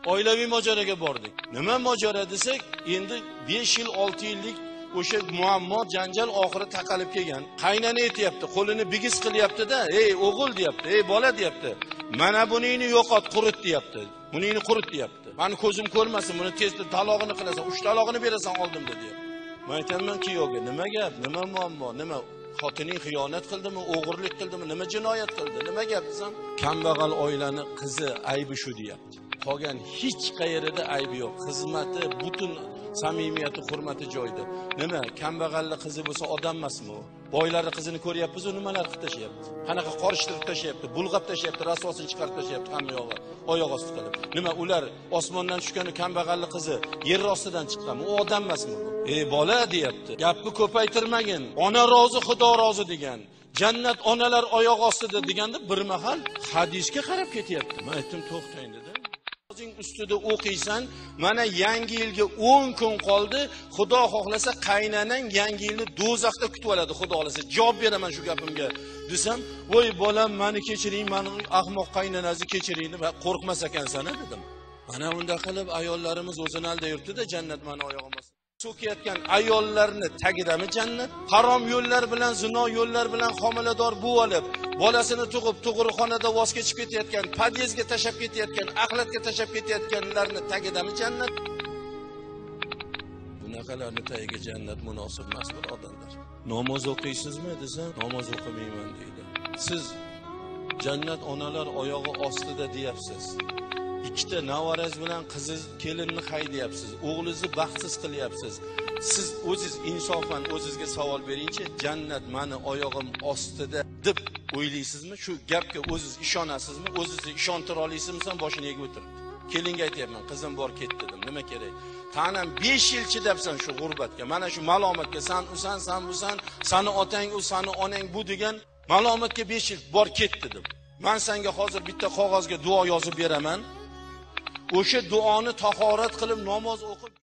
oilaviy mojaroga bordik. Nima mojaro desak, endi 5 yil 6 yillik o'sha muammo, janjal oxiri taqalib kelgan. Qaynana aytayapti, qo'lini bigiz qilyapti-da, "Ey o'g'il" deyapti, "Ey bola" deyapti. "Mana buningni yo'qot, qurit" deyapti. "Buningni qurit" deyapti. "Meni ko'zim ko'rmasin, buni tezda talog'ini qilasan, 3 talog'ini berasan oldimda" deyapti. Men aytaman kuyovga, "Nima gap? Nima muammo? Nima xotining xiyonat qildimi, o'g'irlik qildimi, nima jinoyat qildi? Nima gap desam, kambag'al oilani qizi aybi shu" deyapti. Qolgan hech qayerida aybi yo'q. Xizmati, butun samimiyati, hurmati joyida. Nima, kambag'allik qizi bo'lsa odam emasmi u? Boylarning qizini ko'ryapmiz, u nimalar qilib tashyapti? Qanaqa qorishtirib tashyapti, bulg'ab tashyapti, rasvosini chiqarib tashyapti hamma yog'i, oyoq osti qilib. Nima, ular osmondan tushgan kambag'allik qizi yer ostidan chiqqanmi? U odam emasmi bu? "Ey bola" deyapti. Gapni ko'paytirmagin. Ona rozi, Xudo rozi degan. Jannat onalar oyoq ostida deganda bir mahal hadisga qarab ketyapti. Men aytdim, to'xtang dedim. O'zing ustida o'qiysan, mana yangi yilga 10 kun qoldi. Xudo xohlasa qaynanang yangi yilni do'zaxda kutib oladi, Xudo xohlasa. Javob beraman shu gapimga. Desam, "Voy bolam, meni kechiring, meni ahmoq qaynanangizni kechiring" deb qo'rqmas ekansan dedim. Mana unda qilib ayollarimiz o'zini aldayapti-da, jannat meni oyog'im ostida. So'kayotgan ayollarni tagidami jannat? Harom yo'llar bilan, zino yo'llar bilan homilador bo'lib olib, bolasini tug'ib, tug'ruqxonada voz kechib ketayotgan, podyezdga tashab ketayotgan, axlatga tashab ketayotganlarni tagidami jannat? Bunaqalarning tagiga jannat munosib emas, birodarlar. Namoz o'qiysizmi desam, "Namoz o'qimayman" deydi. Siz jannat onalar oyog'i ostida deyapsiz. Ikkita navaraz bilan qiziz kelinni haydayapsiz, o'g'lingizni baxtsiz qilyapsiz. Siz o'zingiz insofan o'zingizga savol beringchi, jannat meni oyog'im ostida deb o'ylaysizmi? Shu gapga o'zingiz ishonasizmi? O'zingizni ishontira olasizmi? Boshini egib o'tiribdi. Kelinga aytayapman, "Qizim bor ketdi" dedim. "Nima kerak? Tanam 5 yil chidabsan shu g'urbatga, mana shu malomatga, san usan, san busan, sani otang u, sani onang bu degan malomatga 5 yil bor ketdi" dedim. "Men senga hozir bitta qog'ozga duo yozib beraman. O'sha duoni tahorat qilib namoz o'qib